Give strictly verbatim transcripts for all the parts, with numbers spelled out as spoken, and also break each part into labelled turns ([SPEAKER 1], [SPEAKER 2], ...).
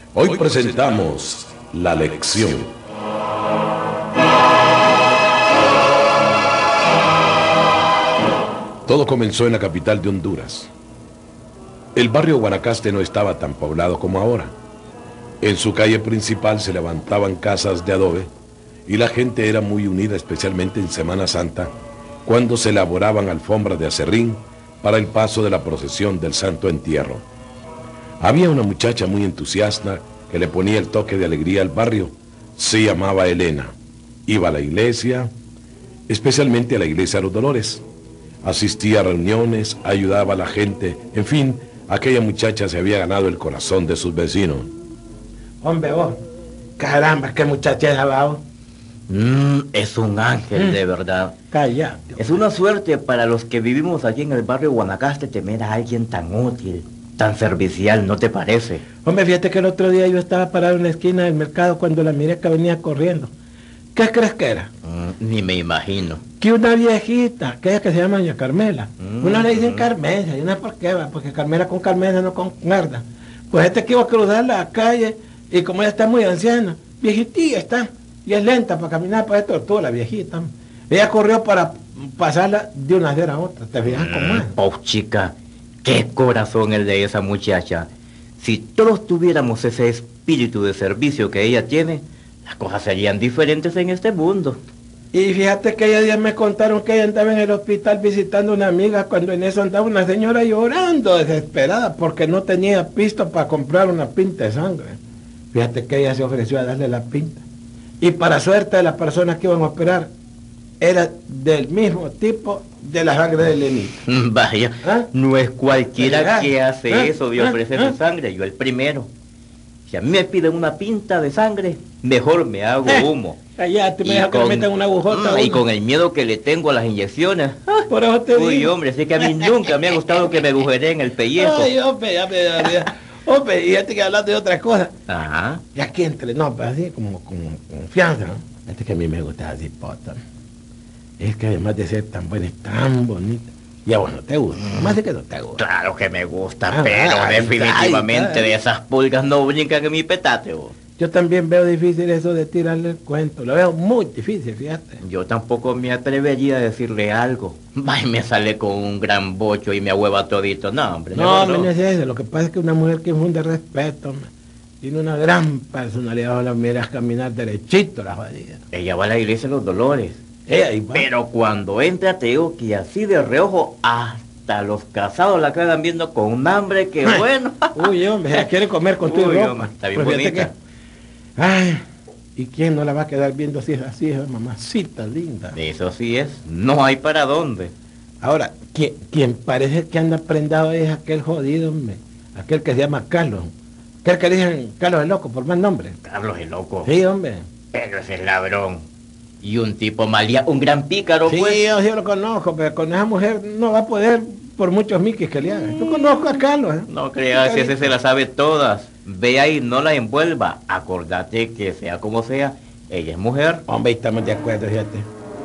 [SPEAKER 1] Hoy presentamos La Lección. Todo comenzó en la capital de Honduras. El barrio Guanacaste no estaba tan poblado como ahora. En su calle principal se levantaban casas de adobe y la gente era muy unida, especialmente en Semana Santa, cuando se elaboraban alfombras de acerrín para el paso de la procesión del Santo Entierro. Había una muchacha muy entusiasta que le ponía el toque de alegría al barrio. Se llamaba Elena. Iba a la iglesia, especialmente a la iglesia de los Dolores. Asistía a reuniones, ayudaba a la gente. En fin, aquella muchacha se había ganado el corazón de sus vecinos.
[SPEAKER 2] Hombre, vos, caramba, qué muchacha es abajo.
[SPEAKER 3] Mm, es un ángel,
[SPEAKER 2] Mm.
[SPEAKER 3] de verdad.
[SPEAKER 2] Cállate.
[SPEAKER 3] Es una suerte para los que vivimos aquí en el barrio Guanacaste tener a alguien tan útil, tan servicial, ¿no te parece?
[SPEAKER 2] Hombre, fíjate que el otro día yo estaba parado en la esquina del mercado cuando la miré que venía corriendo. ¿Qué crees que era?
[SPEAKER 3] Mm, ni me imagino.
[SPEAKER 2] Que una viejita, aquella que se llama doña Carmela.
[SPEAKER 3] Mm.
[SPEAKER 2] Una le dicen Carmela, y una por qué va, porque Carmela con Carmela no concuerda. Pues este que iba a cruzar la calle, y como ella está muy anciana, viejitilla está, y es lenta para caminar para esto, toda la viejita. Ella corrió para pasarla de una acera a otra, ¿te fijas cómo es?
[SPEAKER 3] Oh, chica, qué corazón el de esa muchacha. Si todos tuviéramos ese espíritu de servicio que ella tiene, las cosas serían diferentes en este mundo.
[SPEAKER 2] Y fíjate que ella días me contaron que ella andaba en el hospital visitando a una amiga cuando en eso andaba una señora llorando desesperada porque no tenía pisto para comprar una pinta de sangre. Fíjate que ella se ofreció a darle la pinta. Y para suerte de las personas que iban a operar, era del mismo tipo de la sangre de Lenita.
[SPEAKER 3] Vaya,
[SPEAKER 2] ¿Ah?
[SPEAKER 3] no es cualquiera
[SPEAKER 2] ¿Verdad?
[SPEAKER 3] que hace
[SPEAKER 2] ¿Ah?
[SPEAKER 3] eso de
[SPEAKER 2] ¿Ah?
[SPEAKER 3] ofrecer
[SPEAKER 2] ¿Ah?
[SPEAKER 3] su sangre, yo el primero. Si a mí me piden una pinta de sangre, mejor me hago
[SPEAKER 2] Eh,
[SPEAKER 3] humo.
[SPEAKER 2] Cállate, me
[SPEAKER 3] Y
[SPEAKER 2] deja que
[SPEAKER 3] con-
[SPEAKER 2] me metan una agujota.
[SPEAKER 3] Mm, y
[SPEAKER 2] uno.
[SPEAKER 3] con el miedo que le tengo a las inyecciones. ah,
[SPEAKER 2] Por eso te
[SPEAKER 3] Uy,
[SPEAKER 2] digo.
[SPEAKER 3] hombre, sí que a mí nunca me ha gustado que me agujeren el pellejo.
[SPEAKER 2] Ay, hombre, ya me ya, ya. Hombre, y fíjate que hablando de otra cosa.
[SPEAKER 3] Ajá.
[SPEAKER 2] Y aquí entre, no, pero así como con confianza, ¿no? Este que a mí me gusta así, pota. Es que además de ser tan buena, es tan bonita. Y a vos no te gusta, más de que no te gusta.
[SPEAKER 3] Claro que me gusta,
[SPEAKER 2] Ah,
[SPEAKER 3] pero
[SPEAKER 2] ay,
[SPEAKER 3] definitivamente
[SPEAKER 2] ay, ay.
[SPEAKER 3] de esas pulgas no brincan en mi petate, vos.
[SPEAKER 2] Yo también veo difícil eso de tirarle el cuento. Lo veo muy difícil, fíjate.
[SPEAKER 3] Yo tampoco me atrevería a decirle algo. Ay, me sale con un gran bocho y me ahueva todito. No, hombre,
[SPEAKER 2] No,
[SPEAKER 3] mejor
[SPEAKER 2] hombre, no es eso. Lo que pasa es que una mujer que infunde respeto, hombre, tiene una gran personalidad. La miras caminar derechito, la jodida.
[SPEAKER 3] Ella va a la iglesia de los Dolores.
[SPEAKER 2] Ella ahí va.
[SPEAKER 3] Pero cuando entra te digo que así de reojo hasta los casados la quedan viendo con un hambre que bueno.
[SPEAKER 2] Uy, hombre, ella quiere comer con tu
[SPEAKER 3] Uy,
[SPEAKER 2] ropa.
[SPEAKER 3] hombre, está bien
[SPEAKER 2] Pues fíjate
[SPEAKER 3] bonita.
[SPEAKER 2] que- Ay, ¿y quién no la va a quedar viendo así, así, esa mamacita linda?
[SPEAKER 3] Eso sí es, no hay para dónde.
[SPEAKER 2] Ahora, quien, quien parece que anda prendado es aquel jodido, hombre. Aquel que se llama Carlos. Aquel que le dicen Carlos el Loco, por más nombre.
[SPEAKER 3] Carlos es loco.
[SPEAKER 2] Sí, hombre.
[SPEAKER 3] Pero ese es ladrón. Y un tipo malía, un gran pícaro,
[SPEAKER 2] Sí,
[SPEAKER 3] pues.
[SPEAKER 2] yo sí lo conozco, pero con esa mujer no va a poder por muchos miquis que le hagan. Yo conozco a Carlos, ¿eh?
[SPEAKER 3] No creas que ese se las sabe todas. Ve ahí, no la envuelva. Acordate que sea como sea, ella es mujer.
[SPEAKER 2] Hombre, estamos de acuerdo, fíjate.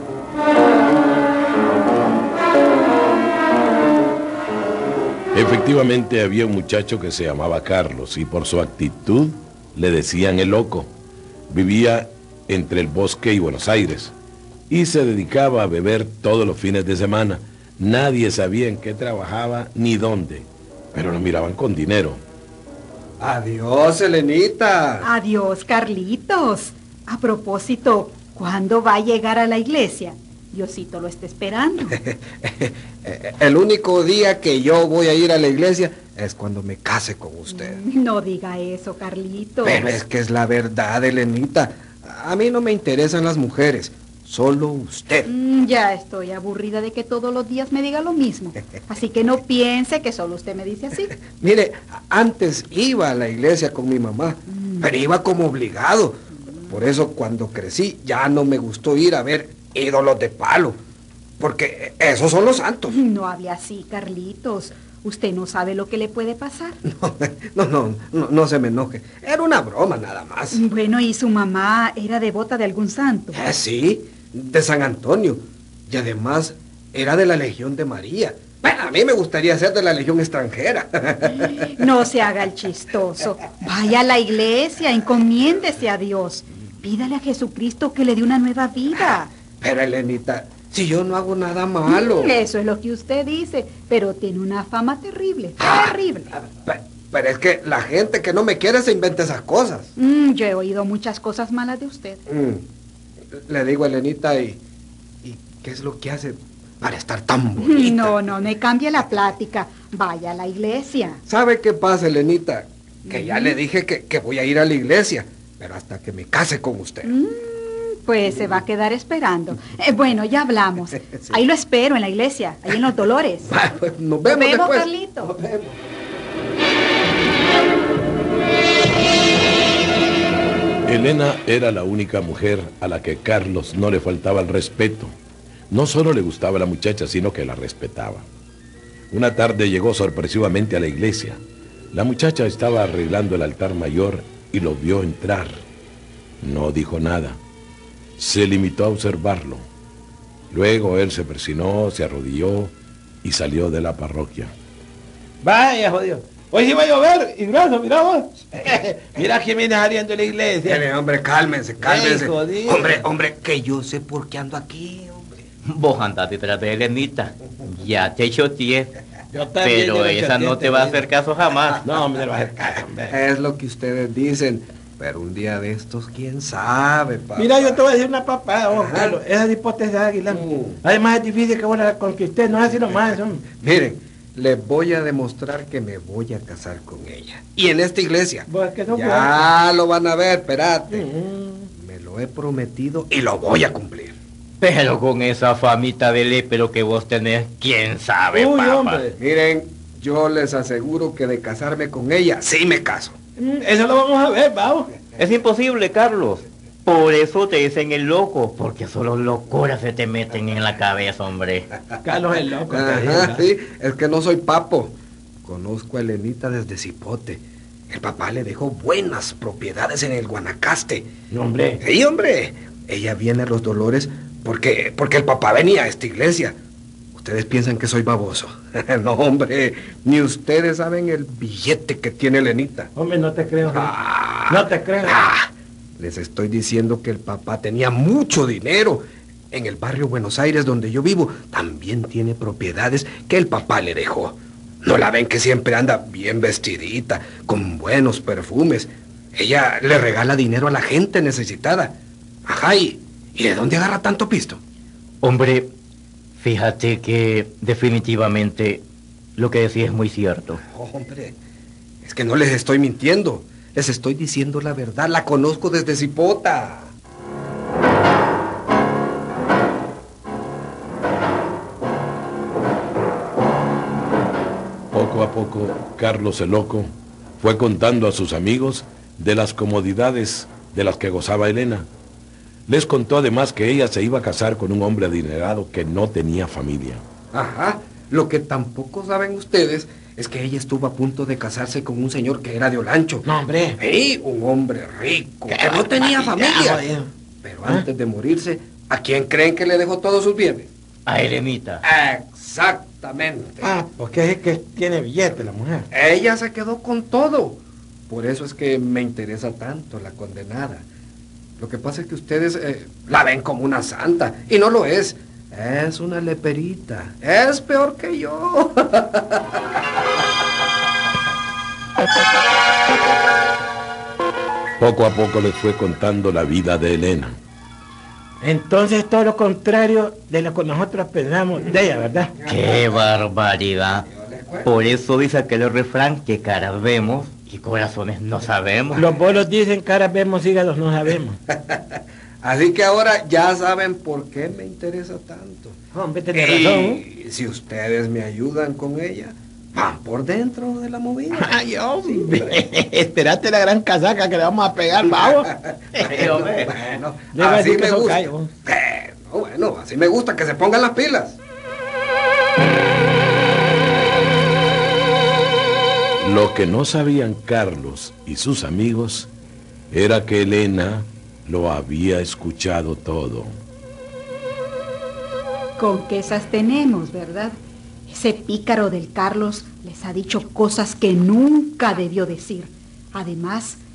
[SPEAKER 1] Efectivamente había un muchacho que se llamaba Carlos y por su actitud le decían el loco. Vivía entre el Bosque y Buenos Aires y se dedicaba a beber todos los fines de semana. Nadie sabía en qué trabajaba ni dónde, pero lo miraban con dinero.
[SPEAKER 4] Adiós, Elenita.
[SPEAKER 5] Adiós, Carlitos. A propósito, ¿cuándo va a llegar a la iglesia? Diosito lo está esperando.
[SPEAKER 4] El único día que yo voy a ir a la iglesia es cuando me case con usted.
[SPEAKER 5] No diga eso, Carlitos.
[SPEAKER 4] Pero es que es la verdad, Elenita. A mí no me interesan las mujeres, solo usted.
[SPEAKER 5] Mm, ya estoy aburrida de que todos los días me diga lo mismo. Así que no piense que solo usted me dice así.
[SPEAKER 4] Mire, antes iba a la iglesia con mi mamá, pero iba como obligado. Por eso cuando crecí ya no me gustó ir a ver ídolos de palo, porque esos son los santos.
[SPEAKER 5] No hable así, Carlitos. Usted no sabe lo que le puede pasar.
[SPEAKER 4] No, no, no, no, no se me enoje. Era una broma nada más.
[SPEAKER 5] Bueno, ¿y su mamá era devota de algún santo?
[SPEAKER 4] Eh, sí, de San Antonio. Y además era de la Legión de María. Bueno, a mí me gustaría ser de la Legión extranjera.
[SPEAKER 5] No se haga el chistoso. Vaya a la iglesia, encomiéndese a Dios. Pídale a Jesucristo que le dé una nueva vida.
[SPEAKER 4] Pero, Elenita, si yo no hago nada malo.
[SPEAKER 5] Eso es lo que usted dice, pero tiene una fama terrible, terrible.
[SPEAKER 4] Pero, pero es que la gente que no me quiere se inventa esas cosas.
[SPEAKER 5] Mm, yo he oído muchas cosas malas de usted.
[SPEAKER 4] Mm. Le digo a Elenita, y, ¿y qué es lo que hace para estar tan bonita?
[SPEAKER 5] No, no, me cambie la plática. Vaya a la iglesia.
[SPEAKER 4] ¿Sabe qué pasa, Elenita? Que ya le dije que, que voy a ir a la iglesia, pero hasta que me case con usted.
[SPEAKER 5] Mm, pues se va a quedar esperando. Eh, bueno, ya hablamos. Sí. Ahí lo espero en la iglesia, ahí en los Dolores.
[SPEAKER 4] Pues nos vemos,
[SPEAKER 5] nos vemos
[SPEAKER 4] después.
[SPEAKER 5] Carlito.
[SPEAKER 4] Nos vemos.
[SPEAKER 1] Elena era la única mujer a la que Carlos no le faltaba el respeto. No solo le gustaba la muchacha, sino que la respetaba. Una tarde llegó sorpresivamente a la iglesia. La muchacha estaba arreglando el altar mayor y lo vio entrar. No dijo nada. Se limitó a observarlo. Luego él se persinó, se arrodilló y salió de la parroquia.
[SPEAKER 2] Vaya, jodido. Hoy sí va a llover, y gracias, mira vos. Mira quién viene saliendo de la iglesia.
[SPEAKER 4] Dale, hombre, cálmense, cálmense.
[SPEAKER 2] Ay, jodido.
[SPEAKER 4] Hombre, hombre, que yo sé por qué ando aquí, hombre.
[SPEAKER 3] Vos andás detrás de Elenita. Ya te choteé.
[SPEAKER 2] Yo también
[SPEAKER 3] Pero
[SPEAKER 2] llevo
[SPEAKER 3] esa no
[SPEAKER 2] choteante,
[SPEAKER 3] te va a
[SPEAKER 2] jodido.
[SPEAKER 3] hacer caso jamás.
[SPEAKER 2] No, me va a hacer caso, hombre.
[SPEAKER 4] Es lo que ustedes dicen, pero un día de estos, ¿quién sabe, papá?
[SPEAKER 2] Mira, yo te voy a decir una papada, vos,
[SPEAKER 4] Ajá.
[SPEAKER 2] Carlos. Esa hipótesis de Águila.
[SPEAKER 4] Mm.
[SPEAKER 2] Además es difícil que vos la conquistés, no es así nomás. Hombre.
[SPEAKER 4] Miren, les voy a demostrar que me voy a casar con ella. Y en esta iglesia.
[SPEAKER 2] Vos es que no
[SPEAKER 4] Ya lo van a ver, espérate.
[SPEAKER 2] Mm.
[SPEAKER 4] Me lo he prometido y lo voy a cumplir.
[SPEAKER 3] Pero con esa famita de lépero que vos tenés, quién sabe,
[SPEAKER 2] Uy,
[SPEAKER 3] papá.
[SPEAKER 2] hombre.
[SPEAKER 4] Miren, yo les aseguro que de casarme con ella, sí me caso.
[SPEAKER 2] Mm, Eso lo vamos a ver, vamos.
[SPEAKER 3] Es imposible, Carlos. Por eso te dicen el loco, porque solo locuras se te meten en la cabeza, hombre.
[SPEAKER 2] Carlos es loco. te
[SPEAKER 4] Ajá,
[SPEAKER 2] digo,
[SPEAKER 4] sí, es que no soy papo. Conozco a Elenita desde Cipote. El papá le dejó buenas propiedades en el Guanacaste.
[SPEAKER 2] No, hombre.
[SPEAKER 4] Sí, hombre. Ella viene a los Dolores porque, porque el papá venía a esta iglesia. Ustedes piensan que soy baboso. No, hombre. Ni ustedes saben el billete que tiene Elenita.
[SPEAKER 2] Hombre, no te creo.
[SPEAKER 4] Ah,
[SPEAKER 2] no te creo.
[SPEAKER 4] ah, les estoy diciendo que el papá tenía mucho dinero. En el barrio Buenos Aires, donde yo vivo, también tiene propiedades que el papá le dejó. ¿No la ven que siempre anda bien vestidita, con buenos perfumes? Ella le regala dinero a la gente necesitada. Ajá, ¿y, ¿y de dónde agarra tanto pisto?
[SPEAKER 3] Hombre, fíjate que definitivamente lo que decís es muy cierto.
[SPEAKER 4] Oh, hombre, es que no les estoy mintiendo. Les estoy diciendo la verdad, la conozco desde Cipota.
[SPEAKER 1] Poco a poco, Carlos el Loco fue contando a sus amigos de las comodidades de las que gozaba Elena. Les contó además que ella se iba a casar con un hombre adinerado que no tenía familia.
[SPEAKER 4] Ajá, lo que tampoco saben ustedes es que ella estuvo a punto de casarse con un señor que era de Olancho.
[SPEAKER 2] No, hombre.
[SPEAKER 4] Sí, un hombre rico,
[SPEAKER 2] Qué
[SPEAKER 4] que no tenía
[SPEAKER 2] barbaridad,
[SPEAKER 4] familia.
[SPEAKER 2] jodido.
[SPEAKER 4] Pero
[SPEAKER 2] ¿Ah?
[SPEAKER 4] antes de morirse, ¿a quién creen que le dejó todos sus bienes?
[SPEAKER 3] A Elenita.
[SPEAKER 4] Exactamente.
[SPEAKER 2] Ah, porque es que tiene billete la mujer.
[SPEAKER 4] Ella se quedó con todo. Por eso es que me interesa tanto la condenada. Lo que pasa es que ustedes eh, la ven como una santa, y no lo es. Es una leperita. Es peor que yo.
[SPEAKER 1] Poco a poco les fue contando la vida de Elena.
[SPEAKER 2] Entonces todo lo contrario de lo que nosotros pensamos de ella, ¿verdad?
[SPEAKER 3] ¡Qué barbaridad! Por eso dice aquel refrán que caras vemos y corazones no sabemos.
[SPEAKER 2] Los bolos dicen caras vemos, hígados no sabemos.
[SPEAKER 4] Así que ahora ya saben por qué me interesa tanto.
[SPEAKER 2] Hombre, tenés razón.
[SPEAKER 4] Y si ustedes me ayudan con ella, van por dentro de la movida.
[SPEAKER 2] Ay, hombre. Espérate la gran casaca que le vamos a pegar, vamos.
[SPEAKER 3] Sí, hombre.
[SPEAKER 4] Bueno,
[SPEAKER 2] Le iba a
[SPEAKER 4] así
[SPEAKER 2] decir que
[SPEAKER 4] me
[SPEAKER 2] son
[SPEAKER 4] gusta.
[SPEAKER 2] callos.
[SPEAKER 4] Bueno, bueno, así me gusta que se pongan las pilas.
[SPEAKER 1] Lo que no sabían Carlos y sus amigos era que Elena lo había escuchado todo.
[SPEAKER 5] Con quesas tenemos, ¿verdad? Ese pícaro del Carlos les ha dicho cosas que nunca debió decir. Además,